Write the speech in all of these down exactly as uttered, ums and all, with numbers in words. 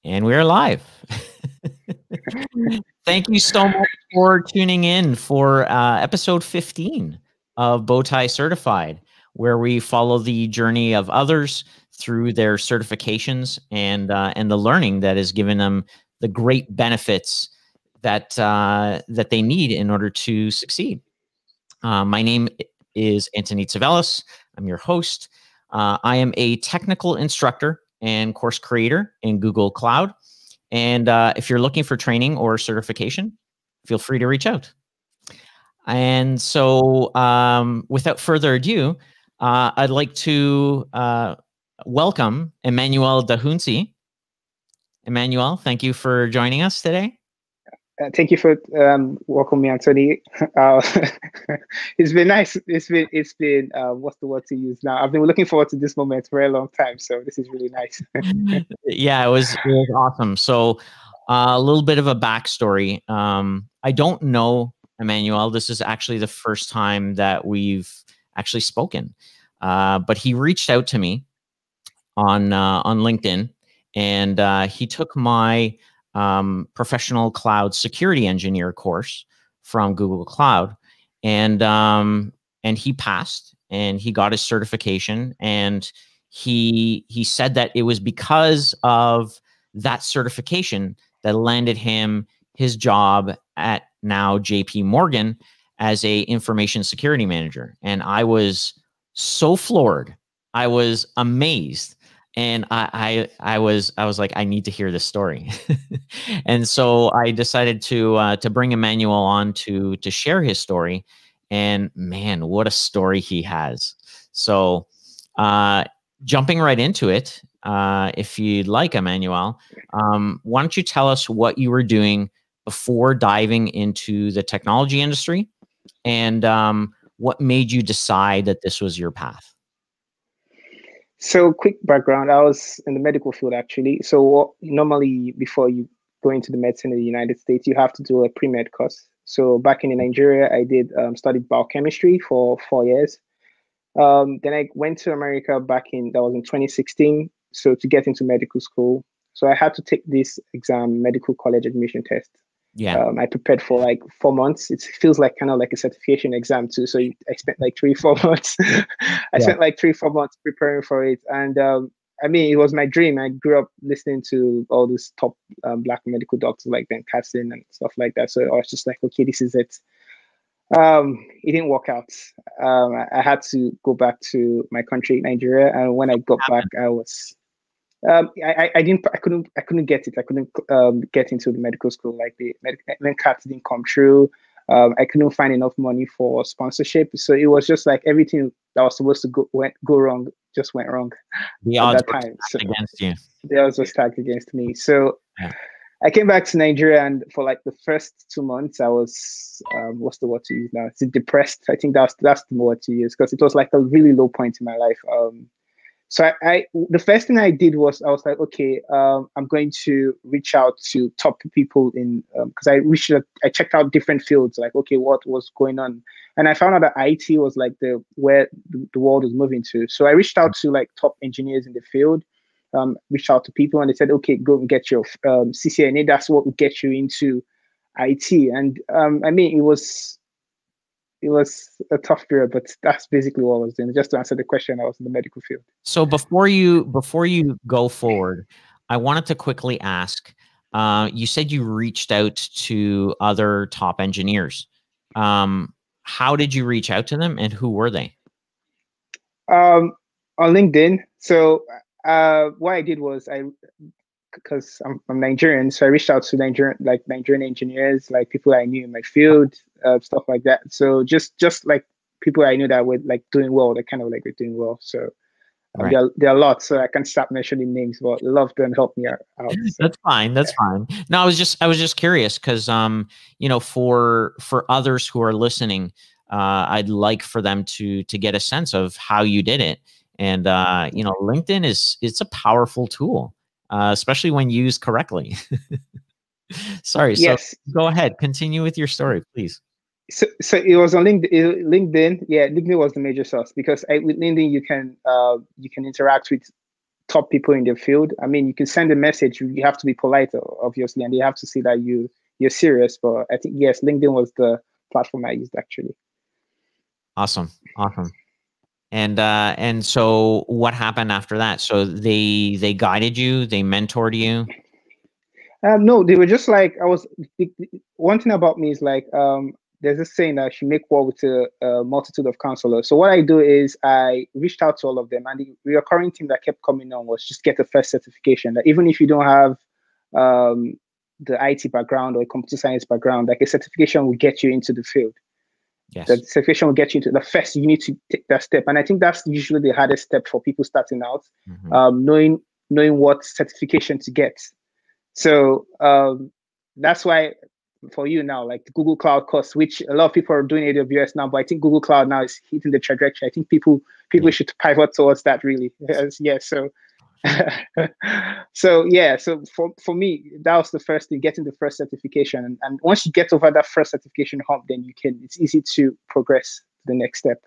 And we're live. Thank you so much for tuning in for uh, episode fifteen of Bowtie Certified, where we follow the journey of others through their certifications and uh, and the learning that has given them the great benefits that uh, that they need in order to succeed. Uh, my name is Anthony Tsavelis. I'm your host. Uh, I am a technical instructor and course creator in Google Cloud. And uh, if you're looking for training or certification, feel free to reach out. And so um, without further ado, uh, I'd like to uh, welcome Immanuel Dahunsi. Emmanuel, thank you for joining us today. Uh, thank you for um, welcoming me, Anthony. Uh, it's been nice. It's been, it's been, uh, what's the word to use now? I've been looking forward to this moment for a long time. So this is really nice. Yeah, it was, it was awesome. So uh, a little bit of a backstory. Um, I don't know Emmanuel. This is actually the first time that we've actually spoken. Uh, but he reached out to me on, uh, on LinkedIn, and uh, he took my Um, professional cloud security engineer course from Google Cloud, and um, and he passed, and he got his certification, and he he said that it was because of that certification that landed him his job at now J P Morgan as a information security manager. And I was so floored. I was amazed. And I, I, I was, I was like, I need to hear this story. And so I decided to, uh, to bring Emmanuel on to, to share his story. And man, what a story he has. So, uh, jumping right into it, uh, if you'd like, Emmanuel, um, why don't you tell us what you were doing before diving into the technology industry, and, um, what made you decide that this was your path? So quick background, I was in the medical field actually. So what, normally before you go into the medicine in the United States, you have to do a pre-med course. So back in Nigeria, I did um, studied biochemistry for four years. Um, then I went to America back in, that was in twenty sixteen. So to get into medical school. So I had to take this exam, medical college admission test. Yeah. Um, I prepared for like four months. It feels like kind of like a certification exam too. So I spent like three, four months. I yeah. spent like three, four months preparing for it. And um, I mean, it was my dream. I grew up listening to all these top um, Black medical doctors like Ben Carson and stuff like that. So I was just like, okay, this is it. Um, it didn't work out. Um, I, I had to go back to my country, Nigeria. And when I got back, I was... Um, I, I didn't, I couldn't, I couldn't get it. I couldn't um, get into the medical school. Like the MCAT didn't come true. Um, I couldn't find enough money for sponsorship. So it was just like everything that was supposed to go went go wrong just went wrong the at odds that time. So against you. The odds were stacked against me. So yeah. I came back to Nigeria, and for like the first two months, I was um, what's the word to use now? It's depressed. I think that's that's the word to use, because it was like a really low point in my life. Um, So I, I, the first thing I did was I was like, okay, um, I'm going to reach out to top people in, because um, I reached, out, I checked out different fields, like, okay, what was going on, and I found out that I T was like the where the, the world was moving to. So I reached out to like top engineers in the field, um, reached out to people, and they said, okay, go and get your um, C C N A. That's what will get you into I T. And um, I mean, it was. It was a tough period, but that's basically what I was doing. Just to answer the question, I was in the medical field. So before you before you go forward, I wanted to quickly ask. Uh, you said you reached out to other top engineers. Um, how did you reach out to them, and who were they? Um, on LinkedIn. So uh, what I did was I, because I'm, I'm Nigerian, so I reached out to Nigerian like Nigerian engineers, like people I knew in my field. Uh, stuff like that. So just just like people I knew that were like doing well, they kind of like were doing well. So um, right. there, there are lots, so I can't stop mentioning names, but love them help me out. So, that's fine. That's yeah. fine. No, I was just I was just curious because um you know for for others who are listening, uh, I'd like for them to to get a sense of how you did it. And uh, you know, LinkedIn is it's a powerful tool, uh, especially when used correctly. Sorry. Yes. So go ahead. Continue with your story, please. So, so it was on LinkedIn. LinkedIn, yeah, LinkedIn was the major source, because I, with LinkedIn you can uh, you can interact with top people in the field. I mean, you can send a message. You have to be polite, obviously, and they have to see that you you're serious. But I think yes, LinkedIn was the platform I used actually. Awesome, awesome. And uh, and so what happened after that? So they they guided you, they mentored you. Um, no, they were just like I was. The, the, one thing about me is like um, there's this saying that you make war with a, a multitude of counselors. So what I do is I reached out to all of them, and the recurring thing that kept coming on was just get the first certification. That even if you don't have um, the I T background or a computer science background, like a certification will get you into the field. Yes. The certification will get you into the first. You need to take that step, and I think that's usually the hardest step for people starting out. Mm-hmm. um, knowing knowing what certification to get. So um, that's why for you now, like the Google Cloud course, which a lot of people are doing A W S now, but I think Google Cloud now is hitting the trajectory. I think people people yeah. should pivot towards that really. Yes, yeah, so so yeah, so for, for me, that was the first thing, getting the first certification. And, and once you get over that first certification hump, then you can, it's easy to progress to the next step.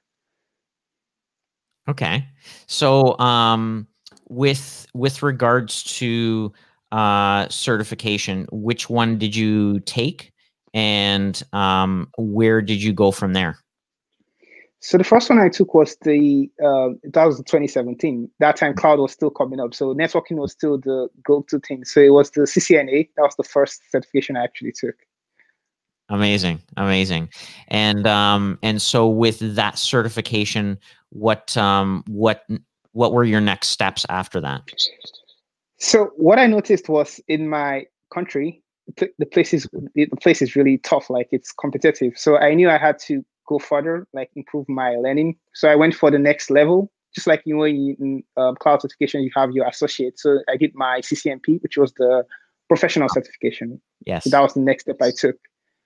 Okay. So um, with with regards to uh, certification, which one did you take, and um, where did you go from there? So the first one I took was the uh, that was twenty seventeen. That time cloud was still coming up, so networking was still the go-to thing. So it was the C C N A. That was the first certification I actually took. Amazing, amazing. And um, and so with that certification, what um, what what were your next steps after that? So what I noticed was in my country, the place is the place is really tough. Like it's competitive. So I knew I had to go further, like improve my learning. So I went for the next level. Just like you know, in um, cloud certification, you have your associate. So I did my C C N P, which was the professional certification. Yes, so that was the next step I took.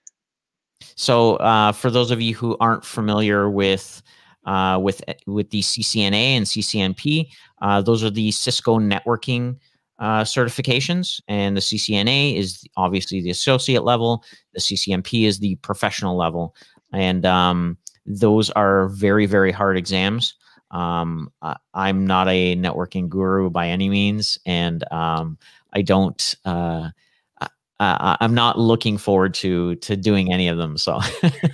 So uh, for those of you who aren't familiar with uh, with with the C C N A and C C N P, uh, those are the Cisco networking uh, certifications, and the C C N A is obviously the associate level. The C C N P is the professional level, and um, those are very, very hard exams. Um, I, I'm not a networking guru by any means, and um, I don't. Uh, Uh, I'm not looking forward to to doing any of them. So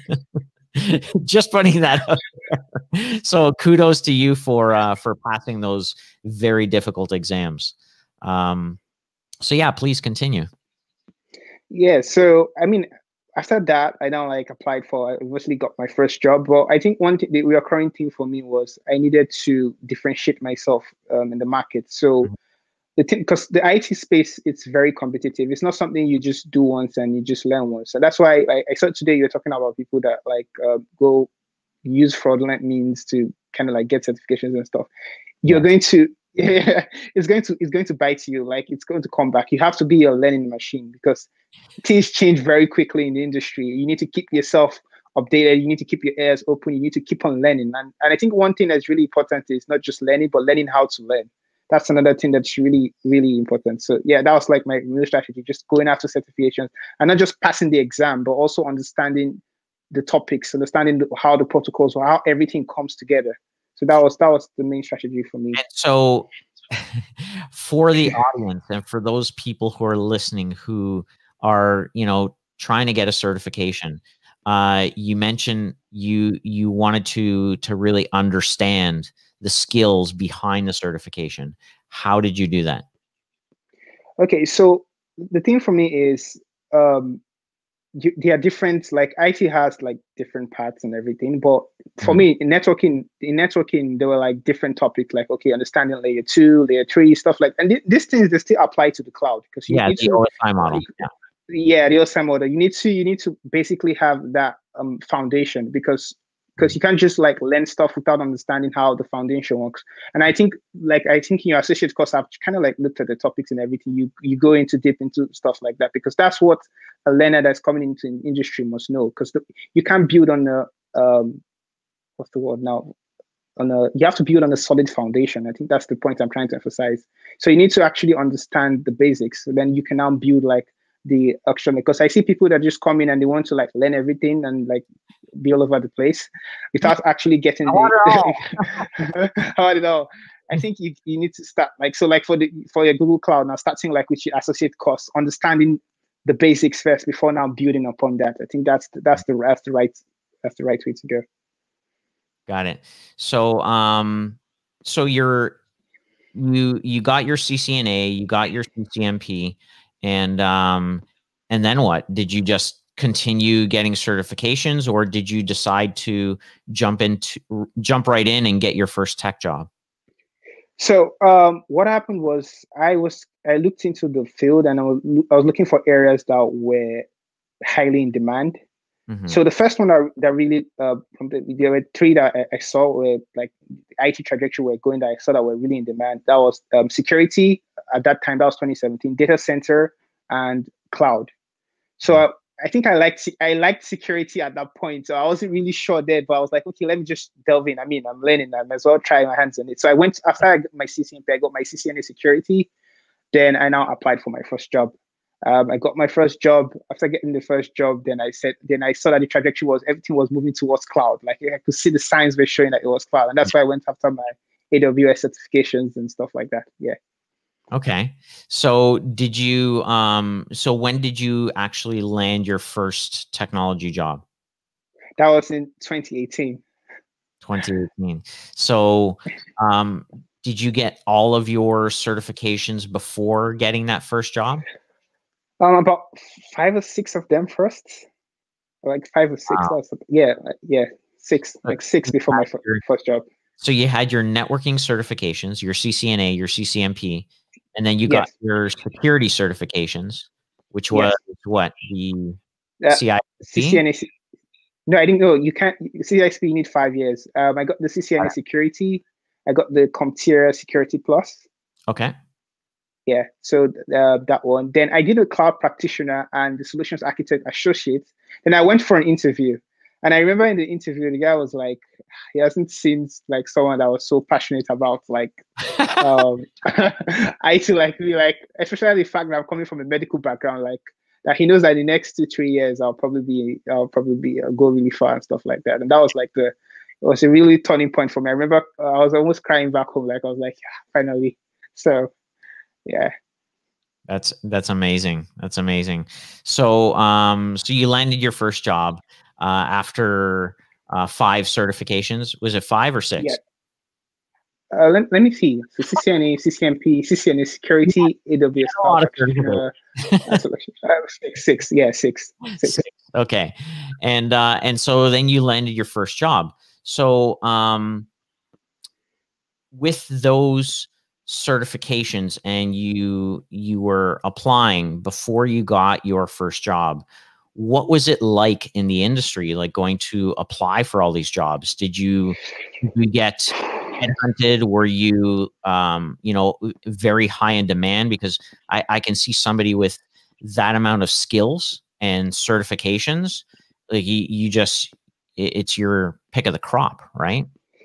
just putting that out there. So kudos to you for uh, for passing those very difficult exams. Um, so yeah, please continue. Yeah. So I mean, after that, I now like applied for. I obviously got my first job. But I think one thing, the recurring thing for me was I needed to differentiate myself um, in the market. So. Mm-hmm. The thing, because the I T space, it's very competitive. It's not something you just do once and you just learn once. So that's why I, I saw today you're talking about people that like uh, go use fraudulent means to kind of like get certifications and stuff. You're yes. going to, yeah, it's going to, it's going to bite you. Like it's going to come back. You have to be a learning machine because things change very quickly in the industry. You need to keep yourself updated. You need to keep your ears open. You need to keep on learning. And and I think one thing that's really important is not just learning, but learning how to learn. That's another thing that's really, really important. So yeah, that was like my real strategy, just going after certifications and not just passing the exam, but also understanding the topics, understanding how the protocols or how everything comes together. So that was that was the main strategy for me. And so for the audience and for those people who are listening who are, you know, trying to get a certification, uh, you mentioned you you wanted to to really understand the skills behind the certification. How did you do that? Okay, so the thing for me is um, you, there are different, like I T has like different paths and everything. But for mm-hmm. me, in networking, in networking, there were like different topics, like, okay, understanding layer two, layer three, stuff like, and th these things, they still apply to the cloud. Because you yeah, need the to, O S I model. Yeah. Yeah, the O S I model. You need to, you need to basically have that um, foundation because because you can't just like learn stuff without understanding how the foundation works. And I think like I think in your associate course, I've kind of like looked at the topics and everything. You you go into deep into stuff like that because that's what a learner that's coming into an industry must know. Because you can't build on a um what's the word now? On a you have to build on a solid foundation. I think that's the point I'm trying to emphasize. So you need to actually understand the basics. So then you can now build like the extra, because I see people that just come in and they want to like learn everything and like be all over the place without actually getting the how it all. I think you, you need to start like, so like for the, for your Google Cloud now, starting like with your associate costs, understanding the basics first before now building upon that. I think that's, that's the, that's the right, that's the right way to go. Got it. So, um, so you're, you, you got your C C N A, you got your C C M P, and, um, and then what? Did you just continue getting certifications, or did you decide to jump into, jump right in and get your first tech job? So, um, what happened was I was, I looked into the field and I was, I was looking for areas that were highly in demand. Mm-hmm. So the first one that, that really, uh, from the, there were three that I, I saw were like the I T trajectory were going that I saw that were really in demand. That was um, security at that time, that was twenty seventeen, data center and cloud. So mm-hmm. I, I think I liked, I liked security at that point. So I wasn't really sure there, but I was like, okay, let me just delve in. I mean, I'm learning, I might as well try my hands on it. So I went, after I got my C C N P, I got my C C N A security. Then I now applied for my first job. Um, I got my first job. After getting the first job, then I said, then I saw that the trajectory was, everything was moving towards cloud. Like I could see the signs were showing that it was cloud. And that's why I went after my A W S certifications and stuff like that. Yeah. Okay. So did you, um, so when did you actually land your first technology job? That was in twenty eighteen. twenty eighteen. So, um, did you get all of your certifications before getting that first job? Um, about five or six of them first, like five or six. Wow. Yeah, yeah, six, like six before my first job. So you had your networking certifications, your C C N A, your C C M P, and then you got yes. your security certifications, which was yes. what, the uh, C I S P? C C N A. No, I didn't know. You can't. C I S P, you need five years. Um, I got the C C N A right. security. I got the CompTIA Security Plus. Okay. Yeah, so uh, that one. Then I did a cloud practitioner and the solutions architect associate. Then I went for an interview. And I remember in the interview, the guy was like, he hasn't seen like someone that was so passionate about like, um, I to like be like, especially the fact that I'm coming from a medical background, like that he knows that the next two, three years, I'll probably be, I'll probably be, I'll go really far and stuff like that. And that was like the, it was a really turning point for me. I remember uh, I was almost crying back home. Like I was like, yeah, finally. So, yeah. That's, that's amazing. That's amazing. So, um, so you landed your first job, uh, after, uh, five certifications. Was it five or six? Yeah. Uh, let, let me see. So C C N A, C C M P, C C N A security, A W S cloud practitioner, uh, six, six, yeah, six, six. Six. Okay. And, uh, and so then you landed your first job. So, um, with those certifications and you you were applying before you got your first job, what was it like in the industry, like going to apply for all these jobs? Did you, did you get headhunted? Were you um you know, very high in demand? Because I, I can see somebody with that amount of skills and certifications, like you, you just it, it's your pick of the crop, right?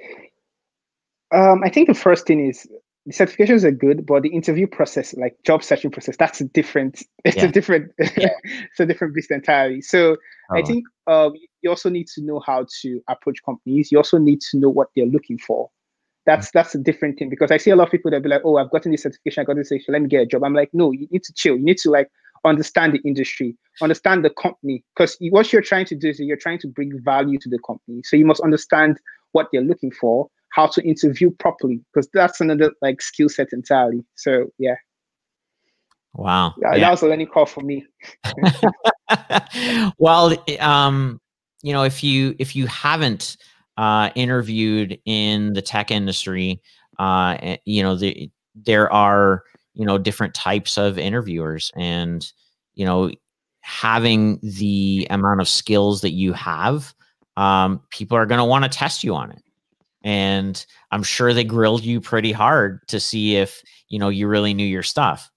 Um, I think the first thing is the certifications are good, but the interview process, like job searching process, that's a different, it's yeah. a different, yeah. it's a different beast entirely. So oh. I think um, you also need to know how to approach companies. You also need to know what they're looking for. That's mm-hmm. that's a different thing, because I see a lot of people that be like, oh, I've gotten this certification, I got this certification, let me get a job. I'm like, no, you need to chill. You need to like understand the industry, understand the company, because what you're trying to do is you're trying to bring value to the company. So you must understand what they're looking for, how to interview properly, because that's another like skill set entirely. So yeah. Wow. That, yeah. that was a learning curve for me. Well, um, you know, if you if you haven't uh, interviewed in the tech industry, uh, you know, the, there are you know different types of interviewers, and you know, having the amount of skills that you have, um, people are going to want to test you on it. And I'm sure they grilled you pretty hard to see if, you know, you really knew your stuff.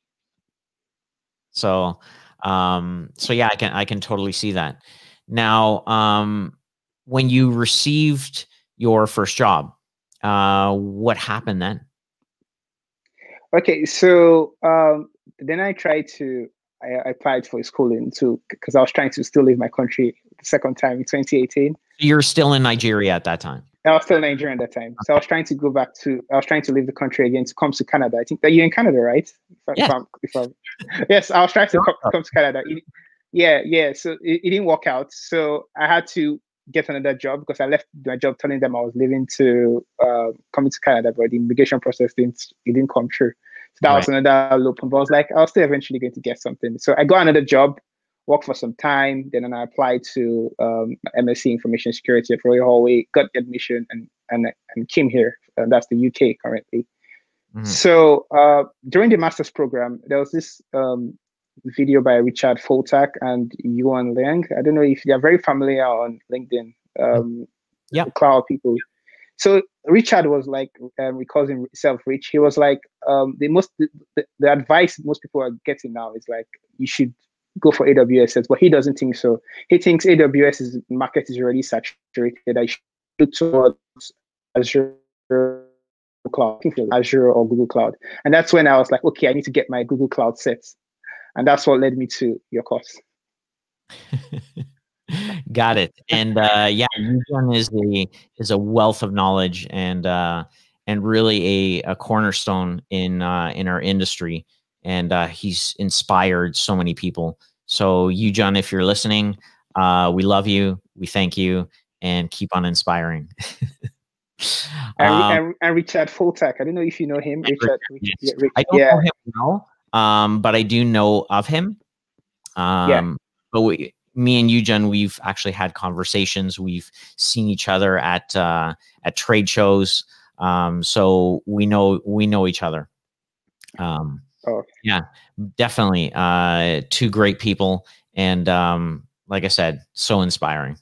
So, um, so yeah, I can, I can totally see that. Now, um, when you received your first job, uh, what happened then? Okay. So, um, then I tried to, I, I applied for schooling too, because I was trying to still leave my country the second time in twenty eighteen. You're still in Nigeria at that time? I was still Nigerian at that time. So I was trying to go back to, I was trying to leave the country again to come to Canada. I think that you're in Canada, right? If, Yes. if I'm, if I'm, yes, I was trying to come, come to Canada. It, yeah, yeah. So it, it didn't work out. So I had to get another job because I left my job telling them I was leaving to uh, come to Canada, but the immigration process didn't, it didn't come true. So that right. was another loop. But I was like, I was still eventually going to get something. So I got another job, worked for some time, then I applied to um, M S c Information Security at Royal Holloway, got the admission, and and and came here. Uh, that's the U K currently. Mm-hmm. So uh, during the master's program, there was this um, video by Richard Foltak and Yuan Liang. I don't know if they're very familiar on LinkedIn. Um, yeah, cloud people. So Richard was like, um, he calls himself Rich. He was like, um, the most the, the advice most people are getting now is like, you should go for A W S, but he doesn't think so. He thinks A W S's market is already saturated. I should look towards Azure Cloud, Azure or Google Cloud. And that's when I was like, okay, I need to get my Google Cloud set. And that's what led me to your course. Got it. And uh, yeah, Eugen is a is a wealth of knowledge and uh, and really a, a cornerstone in uh, in our industry. And uh, he's inspired so many people. So Eugen, if you're listening, uh, we love you, we thank you, and keep on inspiring. and, um, and, and Richard Foltak, I don't know if you know him. Richard, yes. Richard, Richard I don't yeah. know him well, um, but I do know of him. Um, yeah. But we, me and Eugen, we've actually had conversations. We've seen each other at uh, at trade shows, um, so we know we know each other. Um, Oh. Yeah, definitely. Uh, two great people. And um, like I said, so inspiring.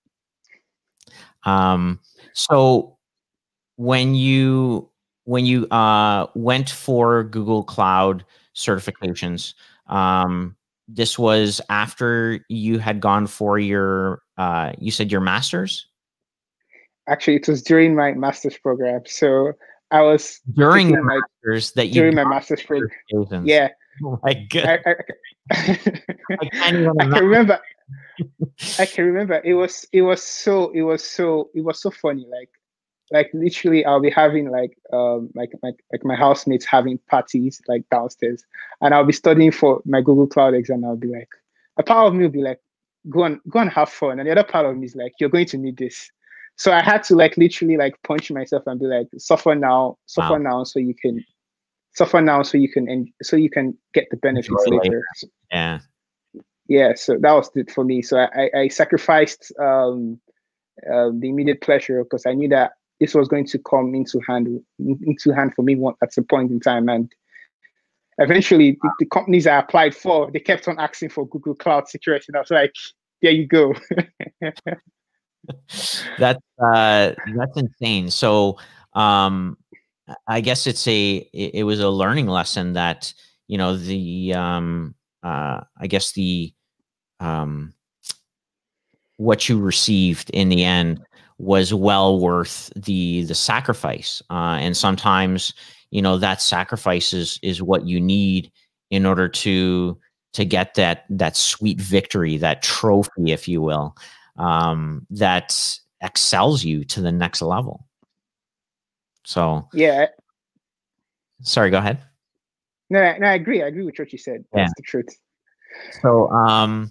Um, so when you when you uh, went for Google Cloud certifications, um, this was after you had gone for your, uh, you said your master's? Actually, it was during my master's program. So I was during your my, master's that you during my master's program. Yeah. Oh my goodness. I, I, I, can't even I can remember. I can remember. It was it was so it was so it was so funny. Like like literally, I'll be having like um like like like my housemates having parties like downstairs, and I'll be studying for my Google Cloud exam. I'll be like, a part of me will be like, go on go and have fun, and the other part of me is like, you're going to need this. So I had to like literally like punch myself and be like, suffer now, suffer wow. now, so you can suffer now, so you can and so you can get the benefits later. later. Yeah, yeah. So that was it for me. So I I sacrificed um, uh, the immediate pleasure because I knew that this was going to come into hand into hand for me at some point in time, and eventually the, the companies I applied for, they kept on asking for Google Cloud security, and I was like, there you go. That's uh, that's insane. So um, I guess it's a it, it was a learning lesson that, you know, the um, uh, I guess the um, what you received in the end was well worth the the sacrifice. Uh, and sometimes, you know, that sacrifice is is what you need in order to to get that that sweet victory, that trophy, if you will. Um, that excels you to the next level. So yeah. Sorry, go ahead. No, no, I agree. I agree with what you said. That's yeah. the truth. So um,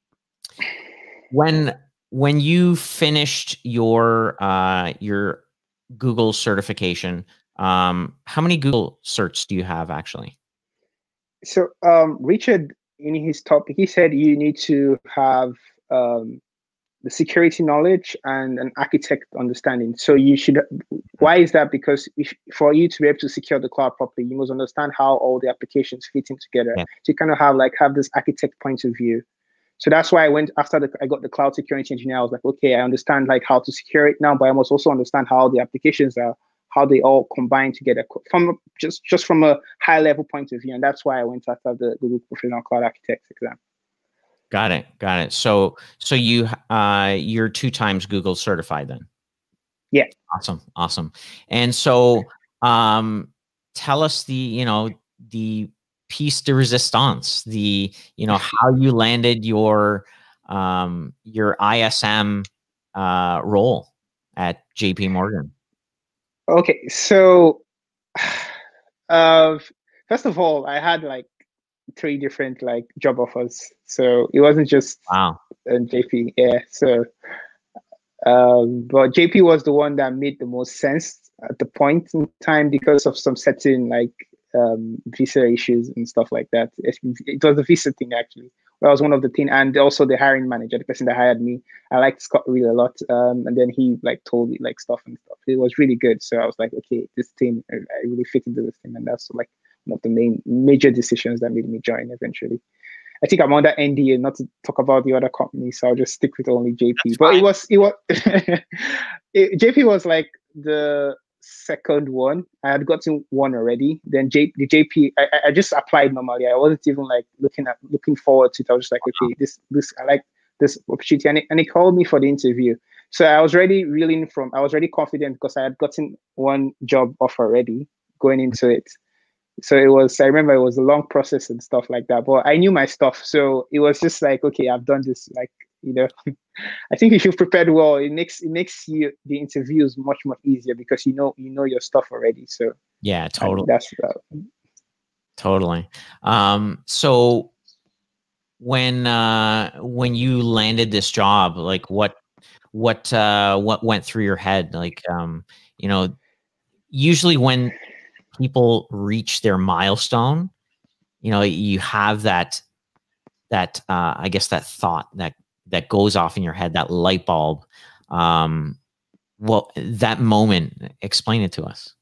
when when you finished your uh, your Google certification, um, how many Google certs do you have actually? So um, Richard, in his topic, he said you need to have um, the security knowledge and an architect understanding. So you should, why is that? Because if, for you to be able to secure the cloud properly, you must understand how all the applications fit in together. Yeah. So you kind of have like, have this architect point of view. So that's why I went after the, I got the cloud security engineer. I was like, okay, I understand like how to secure it now, but I must also understand how the applications are, how they all combine together from just, just from a high level point of view. And that's why I went after the Google Professional Cloud Architect exam. Got it. Got it. So, so you, uh, you're two times Google certified then? Yeah. Awesome. Awesome. And so, um, tell us the, you know, the piece de resistance, the, you know, how you landed your, um, your I S M, uh, role. at J P Morgan? Okay, so uh, first of all, I had like three different like job offers, so it wasn't just Wow. uh, J P. Yeah, so um, but J P was the one that made the most sense at the point in time because of some certain like um, visa issues and stuff like that. It, it was the visa thing actually. That was one of the things, and also the hiring manager, the person that hired me. I liked Scott really a lot, um, and then he like told me like stuff and stuff. It was really good, so I was like, okay, this team, I, I really fit into this team, and that's like one of the main major decisions that made me join eventually. I think I'm under N D A not to talk about the other companies, so I'll just stick with only J P. That's But fine. it was it was it, J P was like the second one. I had gotten one already. Then J, the J P, I, I just applied normally. I wasn't even like looking at looking forward to it. I was just like, okay, this this I like this opportunity, and it, and he called me for the interview. So I was already reeling from. I was already confident because I had gotten one job offer already going into it. So it was, I remember it was a long process and stuff like that, but I knew my stuff. So it was just like, okay, I've done this. Like, you know, I think if you've prepared well, it makes, it makes you, the interviews much, much easier because you know, you know your stuff already. So yeah, totally. that's uh, Totally. Um, so when, uh, when you landed this job, like what, what, uh, what went through your head? Like, um, you know, usually when people reach their milestone, you know, you have that, that, uh, I guess that thought that, that goes off in your head, that light bulb. Um, well, that moment, explain it to us.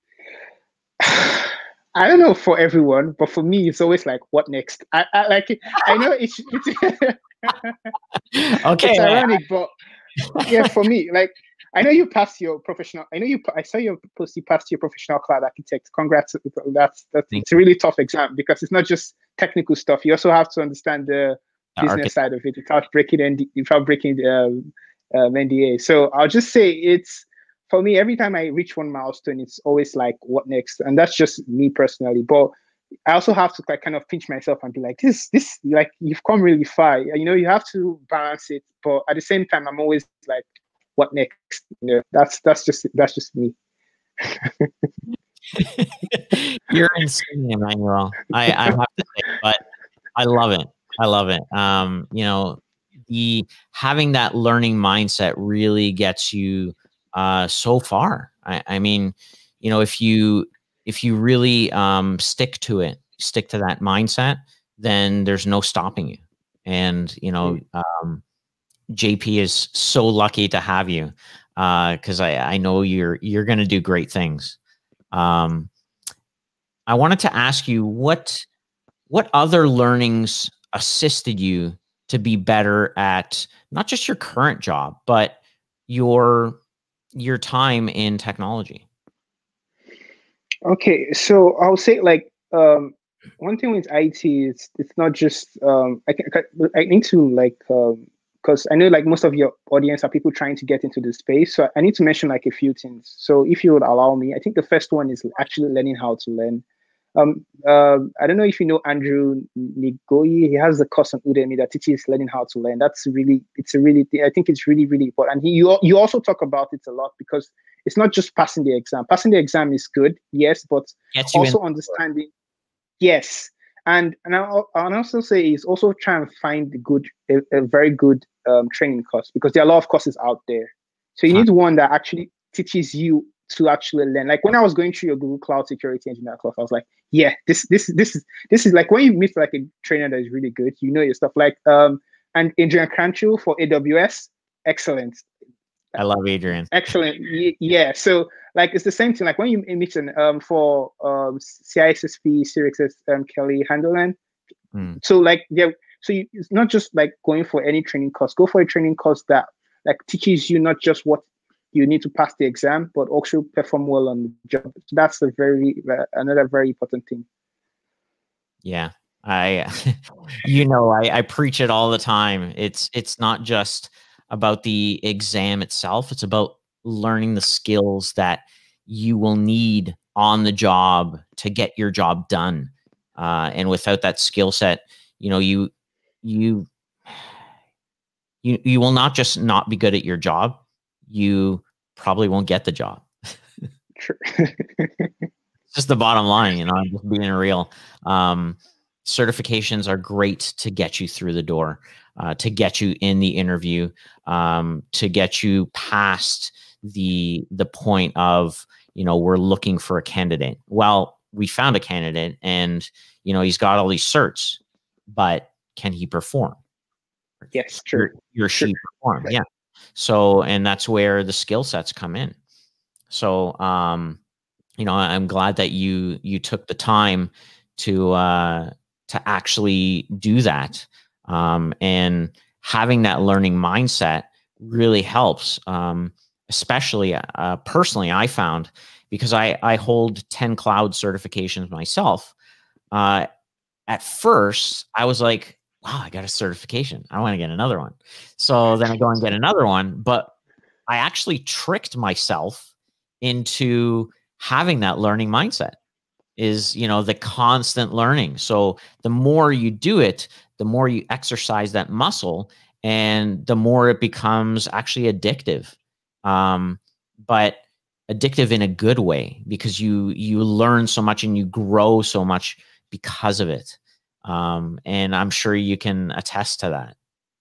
I don't know for everyone, but for me, it's always like, what next? I, I like, I know it's, it's, Okay. it's ironic, but yeah, for me, like, I know you passed your professional. I know you. I saw your post. You passed your professional cloud architect. Congrats. That's that's. It's a really tough exam because it's not just technical stuff. You also have to understand the, the business architect side of it without breaking N D, without breaking the um, um, N D A. So I'll just say it's for me. Every time I reach one milestone, it's always like, what next? And that's just me personally. But I also have to like kind of pinch myself and be like, this, this, like you've come really far. You know, you have to balance it. But at the same time, I'm always like, what next? You know, that's that's just that's just me. You're insane, Emmanuel. I, I have to say, but I love it. I love it. Um, you know, the having that learning mindset really gets you uh, so far. I, I mean, you know, if you if you really um, stick to it, stick to that mindset, then there's no stopping you. And you know, um, J P is so lucky to have you because uh, I, I know you're you're going to do great things. Um, I wanted to ask you what what other learnings assisted you to be better at not just your current job, but your your time in technology. Okay, so I'll say like um, one thing with I T is it's not just um, I can, I need to like because um, I know like most of your audience are people trying to get into the space, so I need to mention like a few things. So if you would allow me, I think the first one is actually learning how to learn. Um, uh, I don't know if you know Andrew Nigoyi. He has the course on Udemy that teaches learning how to learn. That's really, it's a really, I think it's really, really important. And he, you, you also talk about it a lot because it's not just passing the exam. Passing the exam is good, yes, but also understanding, yes. And and I'll, I'll also say is also try and find a good, a, a very good um, training course because there are a lot of courses out there. So you huh. need one that actually teaches you to actually learn. Like when I was going through your Google Cloud Security Engineer class, I was like, yeah, this this this is this is like when you meet like a trainer that is really good, you know your stuff. Like um and Adrian Cranchu for A W S, excellent. I love Adrian. Excellent. Yeah. So like it's the same thing. Like when you meet an um for um C I S S P, Sirix um Kelly Handeland. Mm. So like yeah, so you, it's not just like going for any training course. Go for a training course that like teaches you not just what you need to pass the exam, but also perform well on the job. So that's a very uh, another very important thing. Yeah, I, you know, I, I preach it all the time. It's it's not just about the exam itself. It's about learning the skills that you will need on the job to get your job done. Uh, and without that skill set, you know, you you you you will not just not be good at your job. You probably won't get the job. True. It's just the bottom line, you know, I'm just being real. Um, certifications are great to get you through the door, uh, to get you in the interview, um, to get you past the the point of, you know, we're looking for a candidate. Well, we found a candidate, and you know, he's got all these certs, but can he perform? Yes, true. He or she perform, yeah. So, and that's where the skill sets come in. So, um, you know, I'm glad that you you took the time to uh, to actually do that, um, and having that learning mindset really helps. Um, especially uh, personally, I found, because I I hold ten cloud certifications myself. Uh, at first, I was like, wow, I got a certification. I want to get another one. So then I go and get another one, but I actually tricked myself into having that learning mindset, is, you know, the constant learning. So the more you do it, the more you exercise that muscle, and the more it becomes actually addictive. Um, but addictive in a good way, because you, you learn so much and you grow so much because of it. Um, and I'm sure you can attest to that.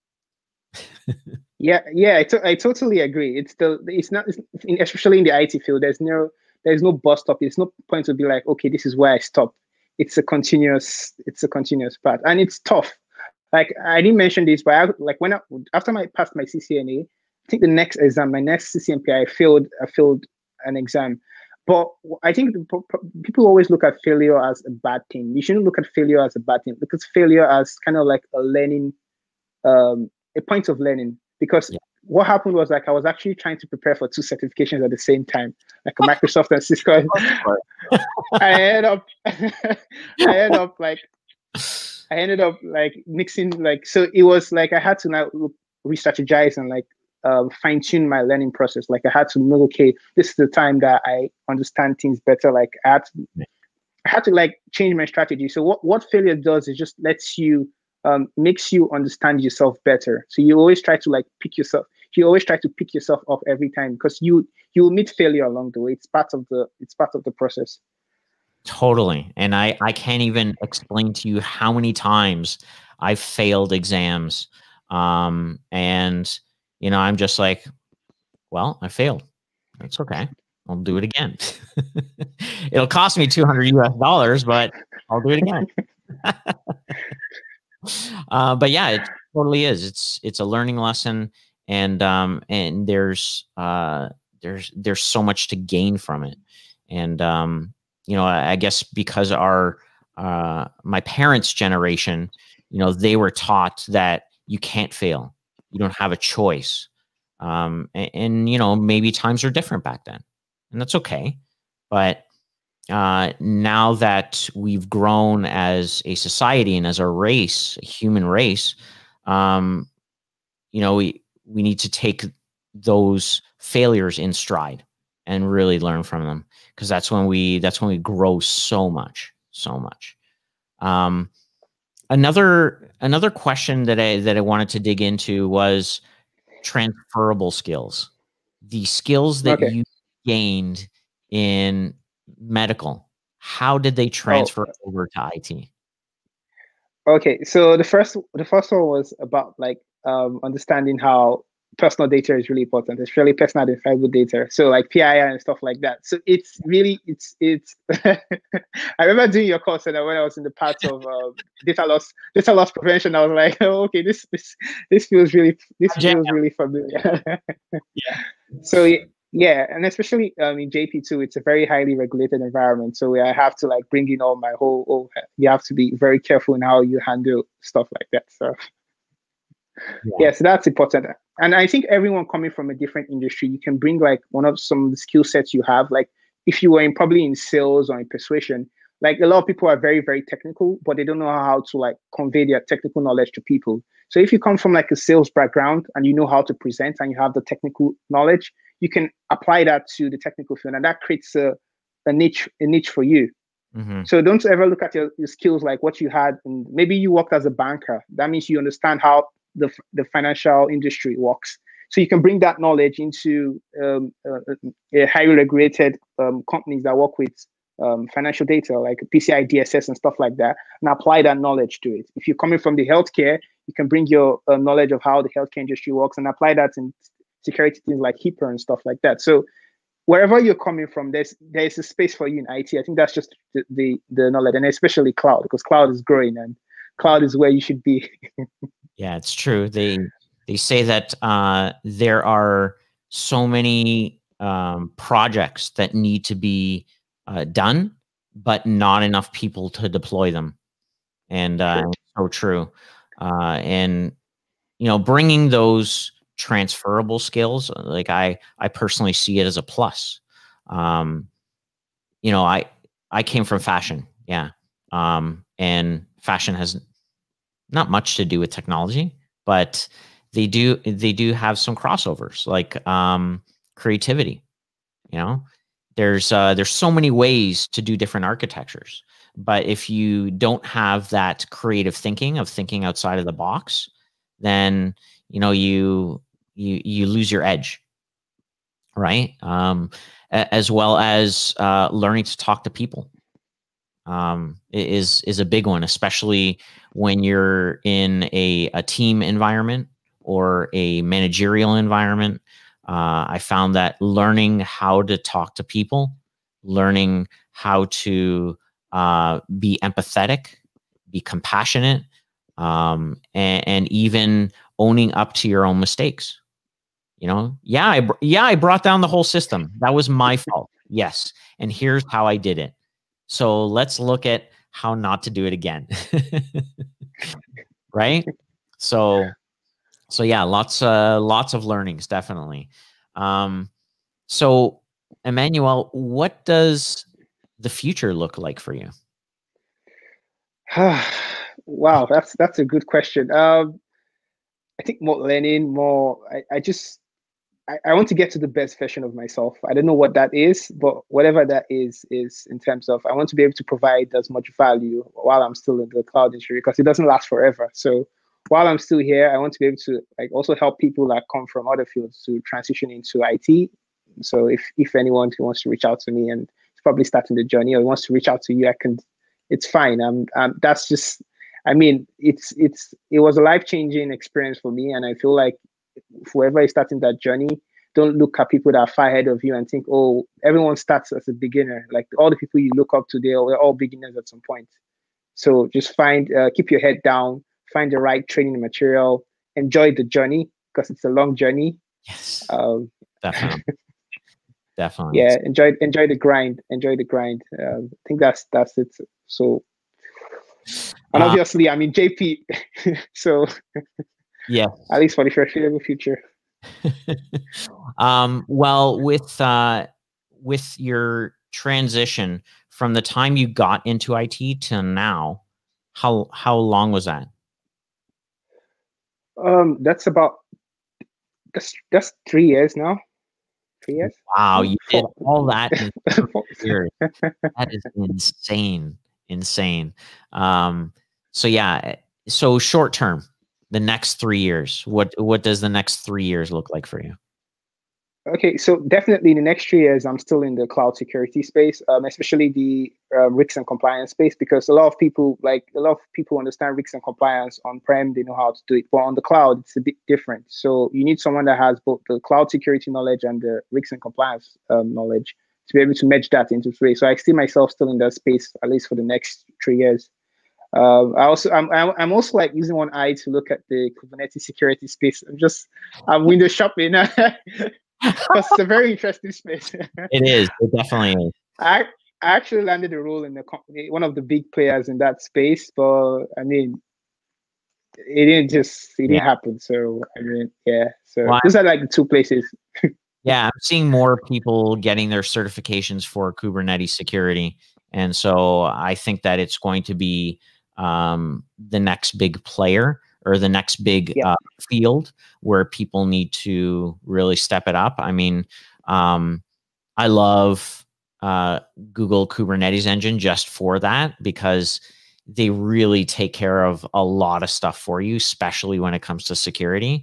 Yeah, yeah, I, to I totally agree. It's the it's not it's, especially in the I T field. There's no there's no bus stop. It's no point to be like, okay, this is where I stop. It's a continuous it's a continuous path, and it's tough. Like, I didn't mention this, but I, like when I, after my passed my C C N A, I think the next exam, my next C C N P, I failed I failed an exam. But I think people always look at failure as a bad thing. You shouldn't look at failure as a bad thing. Look at failure as kind of like a learning, um, a point of learning. Because yeah. What happened was, like, I was actually trying to prepare for two certifications at the same time, like a Microsoft and Cisco. I ended up, I ended up like, I ended up like mixing, like, so it was like I had to now re-strategize and like uh, fine tune my learning process. Like, I had to know, okay, this is the time that I understand things better. Like, I had to, I had to like change my strategy. So what what failure does is just lets you. Um, makes you understand yourself better. So you always try to like pick yourself. You always try to pick yourself up every time, because you you will meet failure along the way. It's part of the it's part of the process. Totally. And I I can't even explain to you how many times I've failed exams, um, and you know, I'm just like, well, I failed. That's okay. I'll do it again. It'll cost me two hundred U S dollars, but I'll do it again. Uh, but yeah, it totally is. It's it's a learning lesson, and um, and there's uh, there's there's so much to gain from it. And um, you know, I, I guess because our uh, my parents' generation, you know, they were taught that you can't fail, you don't have a choice. Um, and, and you know, maybe times are different back then, and that's okay. But uh, now that we've grown as a society and as a race, a human race, um, you know, we, we need to take those failures in stride and really learn from them, because that's when we, that's when we grow so much, so much. Um, another, another question that I, that I wanted to dig into was transferable skills, the skills that okay. you gained in medical. How did they transfer oh. over to I T? Okay, so the first the first one was about like um, understanding how personal data is really important, especially personal identifiable data. So like P I I and stuff like that. So it's really it's it's. I remember doing your course, and when I was in the part of uh, data loss data loss prevention, I was like, oh, okay, this this this feels really this feels really familiar. Yeah. So. Yeah, and especially um, in J P too, it's a very highly regulated environment. So I have to like bring in all my whole, oh, you have to be very careful in how you handle stuff like that. So yeah. yeah, so that's important. And I think everyone coming from a different industry, you can bring like one of some of the skill sets you have. Like if you were in probably in sales or in persuasion, like a lot of people are very, very technical, but they don't know how to like convey their technical knowledge to people. So if you come from like a sales background and you know how to present and you have the technical knowledge, you can apply that to the technical field, and that creates a, a niche, a niche for you. Mm-hmm. So don't ever look at your, your skills like what you had, and maybe you worked as a banker. That means you understand how the the financial industry works. So you can bring that knowledge into um, uh, a highly regulated um, companies that work with um, financial data, like P C I D S S and stuff like that, and apply that knowledge to it. If you're coming from the healthcare, you can bring your uh, knowledge of how the healthcare industry works and apply that in security things like HIPAA and stuff like that. So wherever you're coming from, there's there's a space for you in I T. I think that's just the the, the knowledge, and especially cloud, because cloud is growing and cloud is where you should be. Yeah, it's true. They they say that uh, there are so many um, projects that need to be uh, done, but not enough people to deploy them. And uh, Sure. so true. Uh, and you know, bringing those transferable skills, like I I personally see it as a plus. Um, you know, I I came from fashion, yeah, um, and fashion has not much to do with technology, but they do they do have some crossovers, like um, creativity. You know, there's uh, there's so many ways to do different architectures, but if you don't have that creative thinking of thinking outside of the box, then you know you you you lose your edge, right? Um, as well as uh, learning to talk to people um, is is a big one, especially when you're in a, a team environment or a managerial environment. Uh, I found that learning how to talk to people, learning how to uh, be empathetic, be compassionate, um, and, and even owning up to your own mistakes. You know, yeah, I, yeah, I brought down the whole system. That was my fault. Yes. And here's how I did it. So let's look at how not to do it again. Right? So, so yeah, lots, uh, lots of learnings, definitely. Um, so Emmanuel, what does the future look like for you? Wow, that's that's a good question. Um, I think more learning, more. I, I just I, I want to get to the best version of myself. I don't know what that is, but whatever that is, is in terms of I want to be able to provide as much value while I'm still in the cloud industry, because it doesn't last forever. So while I'm still here, I want to be able to like also help people that come from other fields to transition into I T. So if if anyone who wants to reach out to me and is probably starting the journey or wants to reach out to you, I can. It's fine. Um, um that's just. I mean, it's it's it was a life-changing experience for me, and I feel like whoever is starting that journey, don't look at people that are far ahead of you and think, oh, everyone starts as a beginner. Like all the people you look up to, they're all beginners at some point. So just find, uh, keep your head down, find the right training material, enjoy the journey because it's a long journey. Yes, um, definitely, definitely. Yeah, enjoy enjoy the grind, enjoy the grind. Um, I think that's that's it. So, and obviously, uh, I mean J P, so yeah, at least for the foreseeable future. um, well, with uh, with your transition from the time you got into I T to now, how how long was that? Um, that's about that's that's three years now. Three years. Wow, you Four. did all that in three years. That is insane, insane. Um, so yeah, so short term, the next three years. What what does the next three years look like for you? Okay, so definitely in the next three years, I'm still in the cloud security space, um, especially the uh, risks and compliance space, because a lot of people, like a lot of people understand risks and compliance on-prem, they know how to do it, but on the cloud, it's a bit different. So you need someone that has both the cloud security knowledge and the risks and compliance um, knowledge to be able to merge that into three. So I see myself still in that space, at least for the next three years. Uh, I also, I'm, I'm also like using one eye to look at the Kubernetes security space. I'm just, I'm window shopping. Because it's a very interesting space. It is. It definitely is. I, I actually landed a role in the company, one of the big players in that space, but I mean, it didn't just, it didn't yeah. happen. So, I mean, yeah. So, well, those are like the two places. Yeah, I'm seeing more people getting their certifications for Kubernetes security. And so I think that it's going to be um, the next big player or the next big yeah. uh, field where people need to really step it up. I mean, um, I love uh, Google Kubernetes Engine just for that, because they really take care of a lot of stuff for you, especially when it comes to security.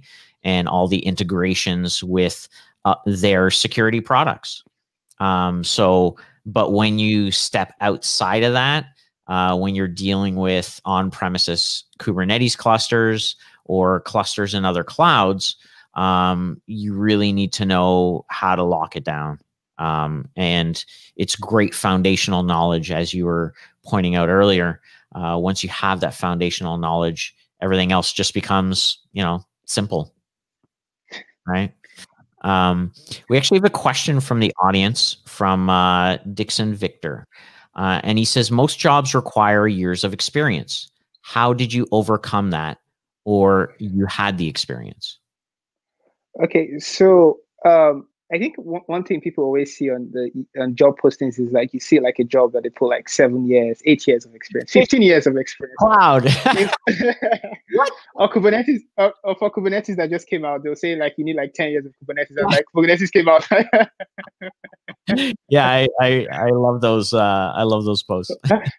and all the integrations with uh, their security products. Um, so, but when you step outside of that, uh, when you're dealing with on-premises Kubernetes clusters or clusters in other clouds, um, you really need to know how to lock it down. Um, and it's great foundational knowledge, as you were pointing out earlier. Uh, once you have that foundational knowledge, everything else just becomes, you know, simple, right? Um, we actually have a question from the audience from uh, Dixon Victor. Uh, and he says, most jobs require years of experience. How did you overcome that? Or you had the experience? Okay, so um, I think one, one thing people always see on the on job postings is like you see like a job that they put like seven years, eight years of experience, fifteen years of experience. Cloud. What? Or Kubernetes, or, or for Kubernetes that just came out, they'll say like you need like ten years of Kubernetes. And like Kubernetes came out. Yeah, I, I I love those. Uh, I love those posts.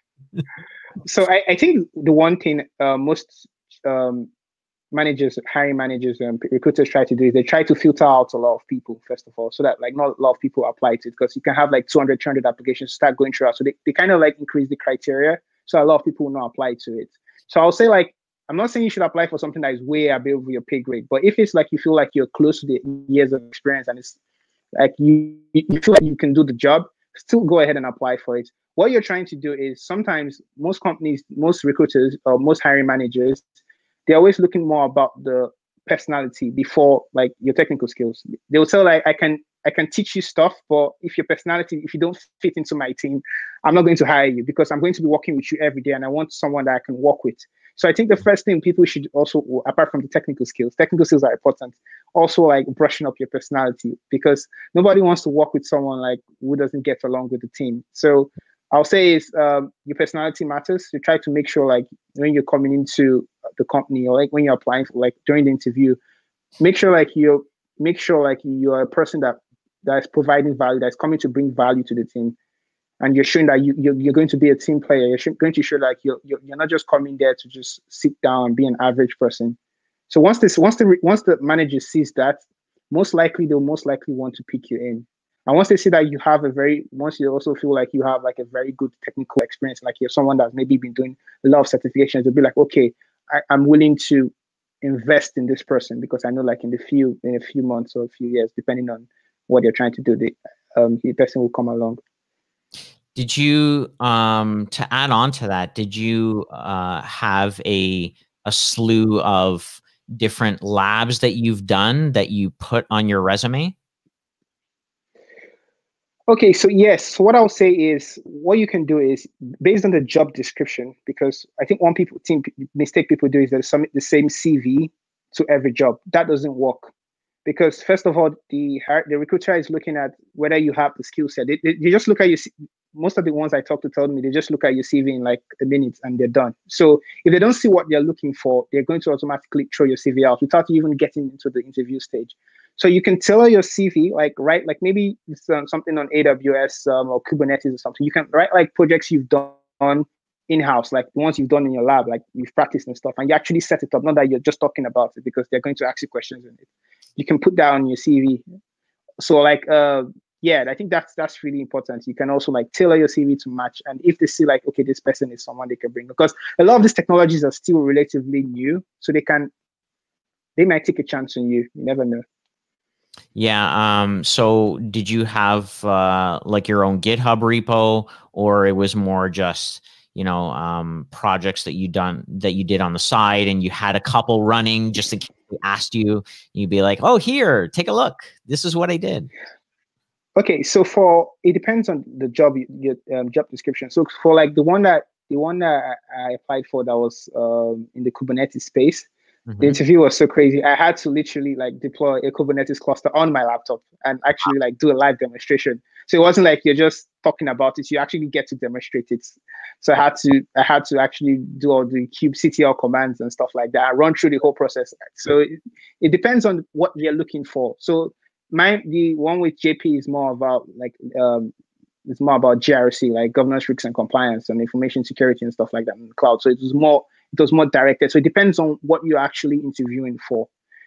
So I, I think the one thing uh, most um, managers, hiring managers, and recruiters try to do is they try to filter out a lot of people, first of all, so that like not a lot of people apply to it, because you can have like two hundred, three hundred applications start going through. So they, they kind of like increase the criteria. So a lot of people will not apply to it. So I'll say like, I'm not saying you should apply for something that is way above your pay grade, but if it's like you feel like you're close to the years of experience and it's like you, you feel like you can do the job, still go ahead and apply for it. What you're trying to do is sometimes most companies, most recruiters, or most hiring managers, they're always looking more about the personality before like your technical skills. They will tell like, I can I can teach you stuff, but if your personality, if you don't fit into my team, I'm not going to hire you because I'm going to be working with you every day and I want someone that I can work with. So I think the first thing people should also, apart from the technical skills, technical skills are important, also like brushing up your personality, because nobody wants to work with someone like who doesn't get along with the team. So I'll say is um, your personality matters. You try to make sure like when you're coming into the company or like when you're applying for like during the interview, make sure like you make sure like you're a person that that's providing value, that's coming to bring value to the team, and you're showing that you you're, you're going to be a team player. You're going to show like you're, you're you're not just coming there to just sit down and be an average person. So once this once the once the manager sees that, most likely they'll most likely want to pick you in. And once they see that you have a very, once you also feel like you have like a very good technical experience, like you're someone that's maybe been doing a lot of certifications, they'll be like, okay, I, I'm willing to invest in this person because I know like in the few, in a few months or a few years, depending on what you're trying to do, the, um, the person will come along. Did you, um, to add on to that, did you uh, have a, a slew of different labs that you've done that you put on your resume? Okay, so yes, so what I'll say is what you can do is based on the job description, because I think one people think mistake people do is they submit the same C V to every job. That doesn't work, because first of all, the the recruiter is looking at whether you have the skill set. They, they, they just look at your, most of the ones I talk to told me they just look at your C V in like a minute and they're done. So if they don't see what they're looking for, they're going to automatically throw your C V out without you even getting into the interview stage. So you can tailor your C V, like write like maybe it's, um, something on A W S um, or Kubernetes or something. You can write like projects you've done in-house, like the ones you've done in your lab, like you've practiced and stuff, and you actually set it up, not that you're just talking about it, because they're going to ask you questions in it. You can put that on your C V. So like, uh, yeah, I think that's that's really important. You can also like tailor your C V to match, and if they see like, okay, this person is someone they can bring, because a lot of these technologies are still relatively new, so they can, they might take a chance on you. You never know. Yeah. Um, so did you have uh, like your own GitHub repo, or it was more just, you know, um, projects that you done that you did on the side, and you had a couple running just in case they asked you, you'd be like, oh, here, take a look. This is what I did. Okay, so for it depends on the job, your um, job description. So for like the one that the one that I applied for that was um, in the Kubernetes space. Mm-hmm. The interview was so crazy. I had to literally like deploy a Kubernetes cluster on my laptop and actually like do a live demonstration. So it wasn't like you're just talking about it; you actually get to demonstrate it. So I had to, I had to actually do all the kubectl commands and stuff like that. I run through the whole process. So it, it depends on what you're looking for. So my the one with J P is more about like um, it's more about G R C, like governance, risks, and compliance, and information security and stuff like that in the cloud. So it was more. It was more directed. So it depends on what you're actually interviewing for.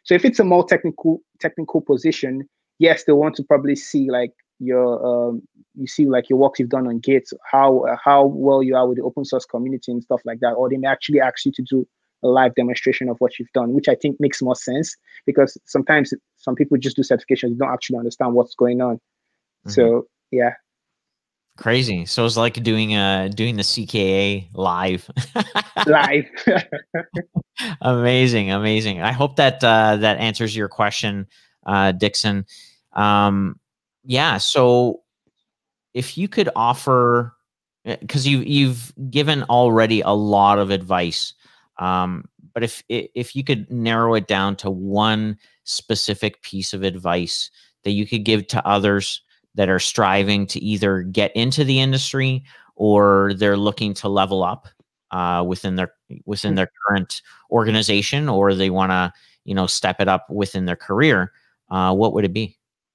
So if it's a more technical technical position, yes, they want to probably see like your um, you see like your work you've done on Git, how uh, how well you are with the open source community and stuff like that, or they may actually ask you to do a live demonstration of what you've done, which I think makes more sense because sometimes some people just do certifications, don't actually understand what's going on. Mm-hmm. So yeah. Crazy. So it's like doing uh doing the C K A live. Live. Amazing, amazing. I hope that uh, that answers your question, uh, Dixon. Um, yeah. So if you could offer, because you you've given already a lot of advice, um, but if if you could narrow it down to one specific piece of advice that you could give to others that are striving to either get into the industry or they're looking to level up uh, within their within their current organization, or they want to you know step it up within their career, uh, what would it be?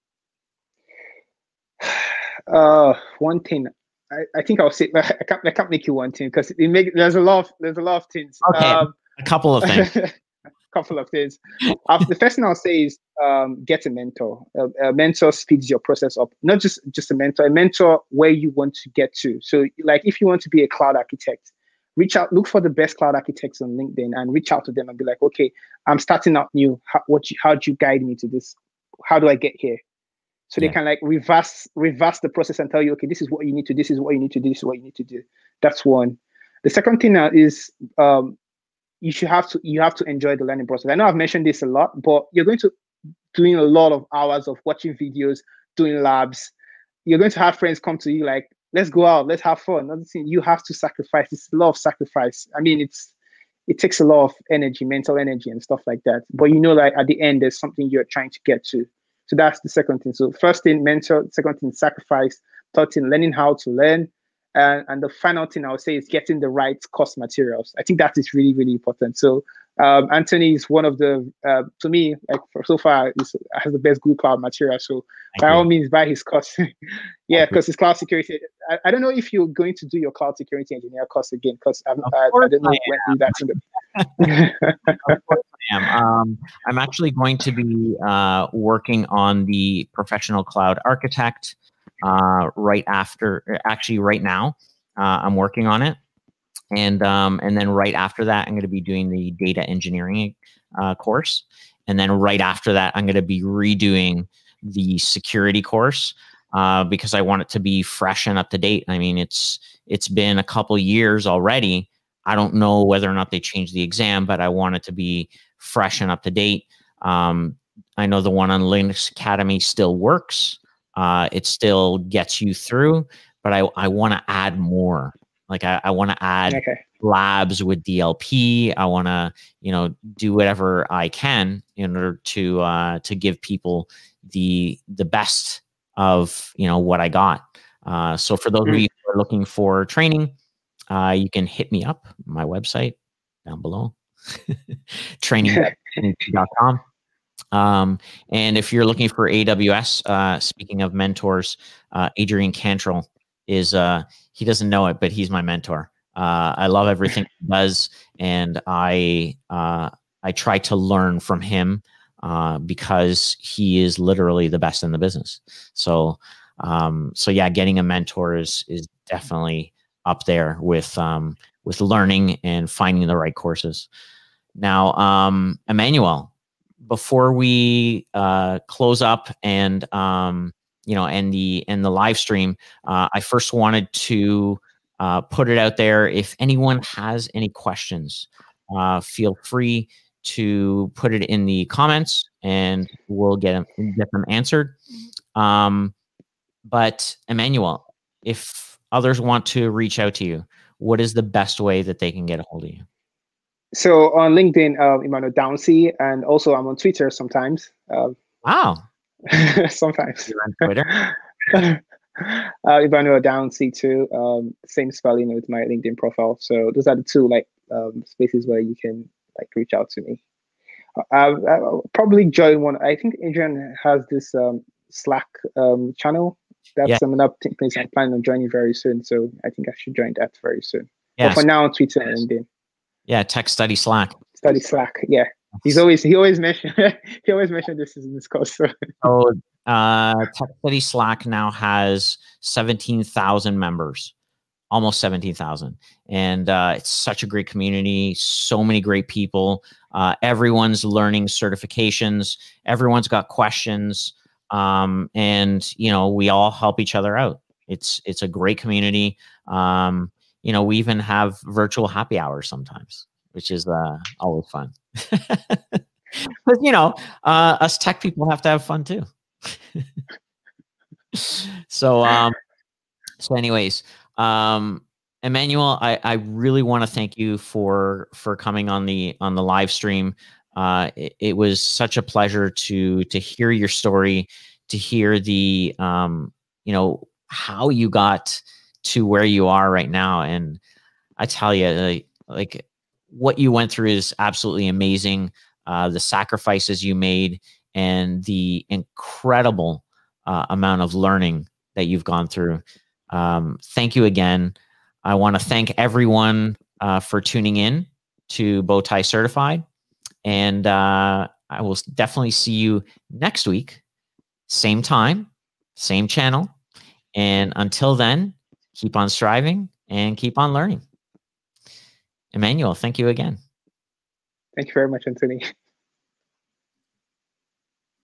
Uh, one thing I, I think I'll say I can't I can't make you one thing because it make there's a lot of, there's a lot of things. Okay, um, a couple of things. A couple of things. uh, the first thing I'll say is um, get a mentor. A, a mentor speeds your process up. Not just just a mentor, a mentor where you want to get to. So, like, if you want to be a cloud architect, reach out, look for the best cloud architects on LinkedIn, and reach out to them and be like, okay, I'm starting out new. How, what? You, how do you guide me to this? How do I get here? So yeah. They can like reverse reverse the process and tell you, okay, this is what you need to. This is what you need to do. This is what you need to do. That's one. The second thing now is um, you should have to you have to enjoy the learning process. I know I've mentioned this a lot, but you're going to doing a lot of hours of watching videos, doing labs. You're going to have friends come to you like, let's go out, let's have fun. Another thing, you have to sacrifice. It's a lot of sacrifice. I mean, it's it takes a lot of energy, mental energy and stuff like that. But you know, like at the end, there's something you're trying to get to. So that's the second thing. So first thing, mental. Second thing, sacrifice. Third thing, learning how to learn. And, and the final thing I would say is getting the right course materials. I think that is really, really important. So um, Anthony is one of the, uh, to me, like for so far, is, has the best Google Cloud material. So Thank by you. all means, buy his course. Yeah, because it's cloud security. I, I don't know if you're going to do your cloud security engineer course again, because I, I, I don't know I when that's in the. Of course I am. Um, I'm actually going to be uh, working on the professional cloud architect. Uh, right after, actually right now, uh, I'm working on it. And, um, and then right after that, I'm going to be doing the data engineering uh, course. And then right after that, I'm going to be redoing the security course uh, because I want it to be fresh and up to date. I mean, it's it's been a couple years already. I don't know whether or not they changed the exam, but I want it to be fresh and up to date. Um, I know the one on Linux Academy still works. Uh, it still gets you through, but I, I want to add more. Like I, I want to add okay. labs with D L P. I want to, you know, do whatever I can in order to uh, to give people the the best of, you know, what I got. Uh, so for those mm. of you who are looking for training, uh, you can hit me up, my website down below, training dot com. Um, and if you're looking for A W S, uh, speaking of mentors, uh, Adrian Cantrell is, uh, he doesn't know it, but he's my mentor. Uh, I love everything he does. And I, uh, I try to learn from him, uh, because he is literally the best in the business. So, um, so yeah, getting a mentor is, is definitely up there with, um, with learning and finding the right courses. Now, um, Emmanuel, before we uh, close up and um, you know, and the and the live stream, uh, I first wanted to uh, put it out there. If anyone has any questions, uh, feel free to put it in the comments, and we'll get them get them answered. Um, but Emmanuel, if others want to reach out to you, what is the best way that they can get a hold of you? So on LinkedIn, uh, Immanuel Dahunsi, and also I'm on Twitter sometimes. Uh, wow. sometimes. You're on Twitter? uh, Immanuel Dahunsi too. Um, same spelling with my LinkedIn profile. So those are the two like um, spaces where you can like reach out to me. Uh, I'll probably join one. I think Adrian has this um, Slack um, channel. That's yeah. another place I'm planning on joining very soon. So I think I should join that very soon. Yeah, but for so now, Twitter and LinkedIn. Yeah, Tech Study Slack. Study Slack, yeah. He's always he always mentioned he always mentioned this in this course. So. So uh, Tech Study Slack now has seventeen thousand members, almost seventeen thousand. And uh, it's such a great community, so many great people. Uh, everyone's learning certifications. Everyone's got questions. Um, and, you know, we all help each other out. It's, it's a great community. Um, you know, we even have virtual happy hours sometimes, which is uh, always fun. But, you know, uh, us tech people have to have fun too. so, um, so anyways, um, Emmanuel, I, I really want to thank you for, for coming on the, on the live stream. Uh, it, it was such a pleasure to, to hear your story, to hear the, um, you know, how you got to where you are right now. And I tell you, like, like what you went through is absolutely amazing. Uh, the sacrifices you made and the incredible uh, amount of learning that you've gone through. Um, thank you again. I want to thank everyone uh, for tuning in to Bowtie Certified. And uh, I will definitely see you next week, same time, same channel. And until then, keep on striving and keep on learning. Emmanuel, thank you again. Thank you very much, Anthony.